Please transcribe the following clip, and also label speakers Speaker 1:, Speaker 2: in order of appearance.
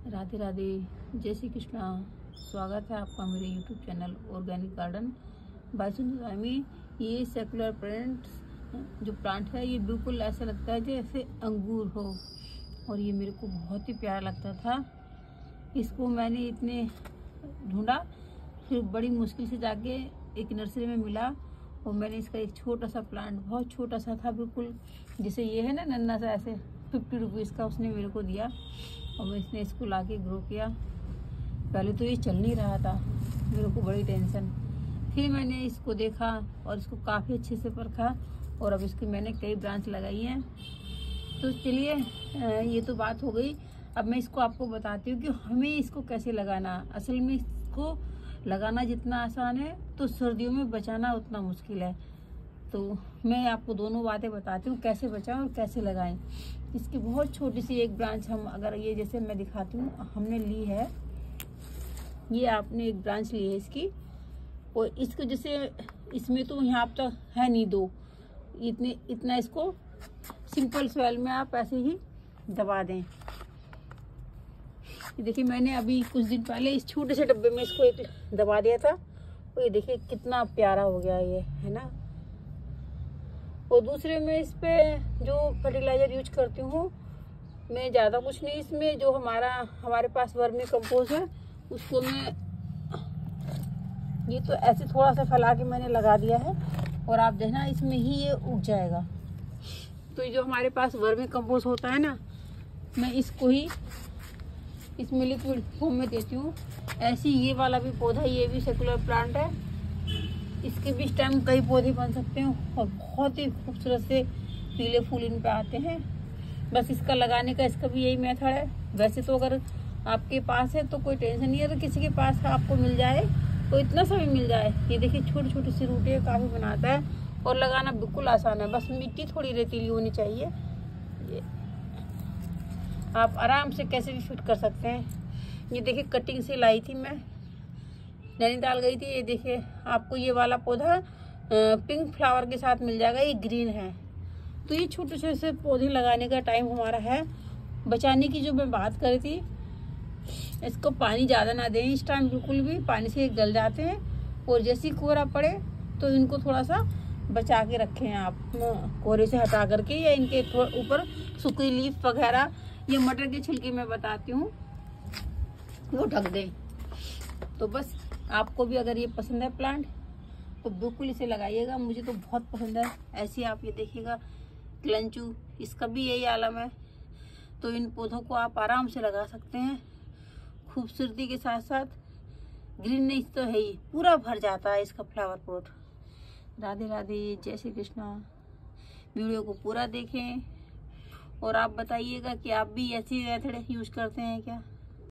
Speaker 1: राधे राधे, जय श्री कृष्णा। स्वागत है आपका मेरे YouTube channel organic garden by Sunita में। ये सेकुलर प्लांट्स जो प्लांट है ये बिल्कुल ऐसा लगता है जैसे अंगूर हो, और ये मेरे को बहुत ही प्यारा लगता था। इसको मैंने इतने ढूंढा, फिर बड़ी मुश्किल से जाके एक नर्सरी में मिला, और मैंने इसका एक छोटा सा प्लांट, बहुत छोटा सा था बिल्कुल, जैसे ये है ना नन्ना सा, ऐसे 50 रुपीज़ का उसने मेरे को दिया, और मैं इसने इसको लाके ग्रो किया। पहले तो ये चल नहीं रहा था, मेरे को बड़ी टेंशन। फिर मैंने इसको देखा और इसको काफ़ी अच्छे से परखा, और अब इसकी मैंने कई ब्रांच लगाई हैं। तो चलिए, ये तो बात हो गई। अब मैं इसको आपको बताती हूँ कि हमें इसको कैसे लगाना। असल में इसको लगाना जितना आसान है तो सर्दियों में बचाना उतना मुश्किल है। तो मैं आपको दोनों बातें बताती हूँ, कैसे बचाएं और कैसे लगाएं। इसकी बहुत छोटी सी एक ब्रांच, हम अगर ये जैसे मैं दिखाती हूँ, हमने ली है, ये आपने एक ब्रांच ली है इसकी, और इसको जैसे इसमें तो यहाँ तो है नहीं दो, इतना इसको सिंपल सॉइल में आप ऐसे ही दबा दें। ये देखिए, मैंने अभी कुछ दिन पहले इस छोटे से डब्बे में इसको एक दबा दिया था, और ये देखिए कितना प्यारा हो गया ये, है ना। और दूसरे में इस पे जो फर्टिलाइजर यूज करती हूँ मैं, ज़्यादा कुछ नहीं, इसमें जो हमारे पास वर्मी कंपोस्ट है उसको मैं ये तो ऐसे थोड़ा सा फैला के मैंने लगा दिया है, और आप देखना इसमें ही ये उग जाएगा। तो ये जो हमारे पास वर्मी कंपोस्ट होता है ना, मैं इसको ही इसमें लिक्विड फॉर्म में देती हूँ। ऐसे ये वाला भी पौधा, ये भी सेकुलर प्लांट है, इसके भी स्टेम कई पौधे बन सकते हैं, और बहुत ही खूबसूरत से पीले फूल इन पे आते हैं। बस इसका लगाने का इसका भी यही मेथड है। वैसे तो अगर आपके पास है तो कोई टेंशन नहीं है, तो किसी के पास आपको मिल जाए तो इतना सा भी मिल जाए। ये देखिए छोटी छोटी सी रूटें काफ़ी बनाता है, और लगाना बिल्कुल आसान है। बस मिट्टी थोड़ी रेतीली होनी चाहिए। ये आप आराम से कैसे भी फिट कर सकते हैं। ये देखिए कटिंग से लाई थी मैं, नैनीताल गई थी। ये देखिए आपको ये वाला पौधा पिंक फ्लावर के साथ मिल जाएगा, ये ग्रीन है। तो ये छोटे छोटे से पौधे लगाने का टाइम हमारा है। बचाने की जो मैं बात कर रही थी, इसको पानी ज़्यादा ना दें इस टाइम, बिल्कुल भी पानी से गल जाते हैं, और जैसे ही कोहरा पड़े तो इनको थोड़ा सा बचा के रखें आप, कोहरे से हटा करके, या इनके ऊपर सूखी लीफ वगैरह, ये मटर के छिलके मैं बताती हूँ वो ढक दें। तो बस आपको भी अगर ये पसंद है प्लांट तो बिल्कुल इसे लगाइएगा, मुझे तो बहुत पसंद है। ऐसे आप ये देखिएगा क्लंचू, इसका भी यही आलम है। तो इन पौधों को आप आराम से लगा सकते हैं, खूबसूरती के साथ साथ ग्रीननेस तो है ही, पूरा भर जाता है इसका फ्लावर पॉट। राधे राधे, जय श्री कृष्णा। वीडियो को पूरा देखें, और आप बताइएगा कि आप भी ऐसी मेथड यूज करते हैं क्या।